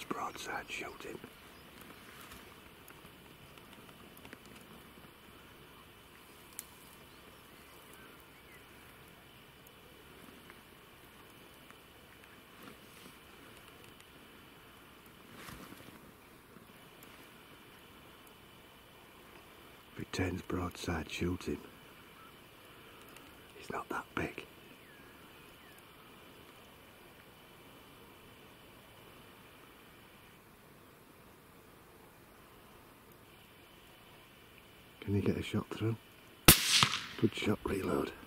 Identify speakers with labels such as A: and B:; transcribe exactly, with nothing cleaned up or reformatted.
A: That's broadside shooting. Pretends broadside shooting. He's not that big. Can you get a shot through? Good shot, reload.